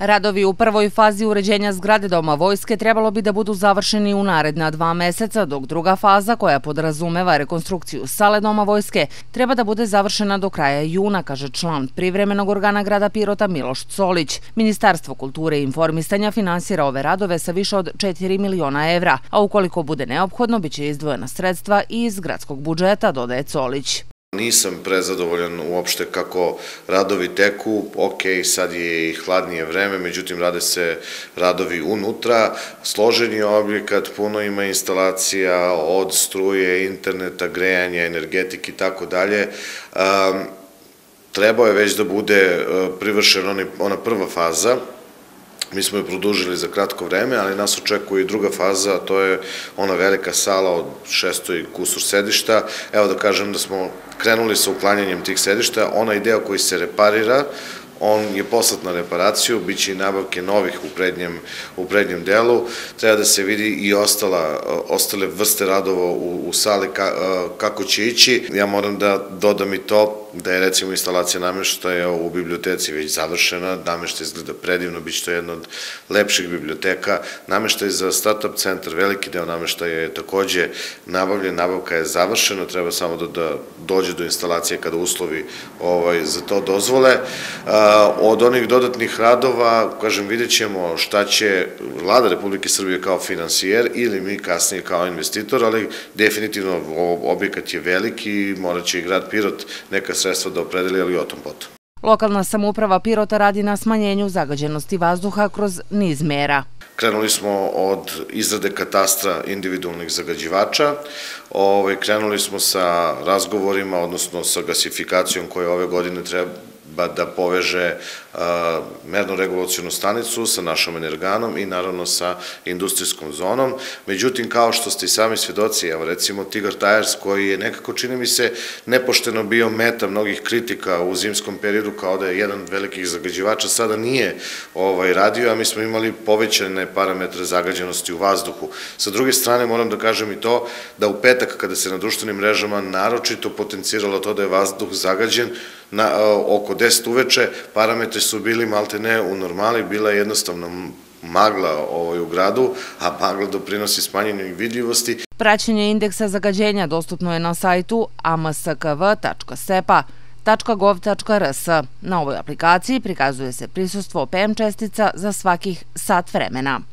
Radovi u prvoj fazi uređenja zgrade Doma vojske trebalo bi da budu završeni u naredna 2 meseca, dok druga faza, koja podrazumeva rekonstrukciju sale Doma vojske, treba da bude završena do kraja juna, kaže član privremenog organa grada Pirota Miloš Colić. Ministarstvo kulture i informisanja finansira ove radove sa više od 4 miliona evra, a ukoliko bude neophodno, biće izdvojena sredstva i iz gradskog budžeta, dodaje Colić. Nisam prezadovoljan uopšte kako radovi teku, ok, sad je i hladnije vreme, međutim rade se radovi unutra, složen je objekat, puno ima instalacija od struje, interneta, grejanja, energetike i tako dalje. Trebao je već da bude privršena ona prva faza. Mi smo je produžili za kratko vreme, ali nas očekuje i druga faza, a to je ona velika sala od 600 i kusur sedišta. Evo da kažem da smo krenuli sa uklanjanjem tih sedišta. Onaj deo koji se reparira, on je poslat na reparaciju, bit će i nabavke novih u prednjem delu. Treba da se vidi i ostale vrste radova u sali kako će ići. Ja moram da dodam i to da je recimo instalacija nameštaja u biblioteci već završena, nameštaj izgleda predivno, bit će to jedna od lepših biblioteka. Nameštaj za start-up centar, veliki deo nameštaja je takođe nabavljen, nabavka je završena, treba samo da dođe do instalacije kada uslovi za to dozvole. Od onih dodatnih radova, kažem, vidjet ćemo šta će Vlada Republike Srbije kao finansijer ili mi kasnije kao investitor, ali definitivno objekat je veliki i morat će i grad Pirot neka sredstva da opredeli, ali o tom potom. Lokalna samouprava Pirota radi na smanjenju zagađenosti vazduha kroz niz mera. Krenuli smo od izrade katastra individualnih zagađivača, krenuli smo sa razgovorima, odnosno sa gasifikacijom koja ove godine treba da poveže merno-regulacionu stanicu sa našom energanom i naravno sa industrijskom zonom. Međutim, kao što ste i sami svedoci, evo recimo Tigar Tires koji je nekako, čini mi se, nepošteno bio meta mnogih kritika u zimskom periodu kao da je jedan od velikih zagađivača, sada nije radio, a mi smo imali povećane parametre zagađenosti u vazduhu. Sa druge strane, moram da kažem i to da u petak kada se na društvenim mrežama naročito potenciralo to da je vazduh zagađen, oko 10 uveče, parametri su bili maltene u normali, bila je jednostavno magla u gradu, a magla doprinosi smanjenju vidljivosti. Praćenje indeksa zagađenja dostupno je na sajtu amskv.sepa.gov.rs. Na ovoj aplikaciji prikazuje se prisustvo PM čestica za svakih sat vremena.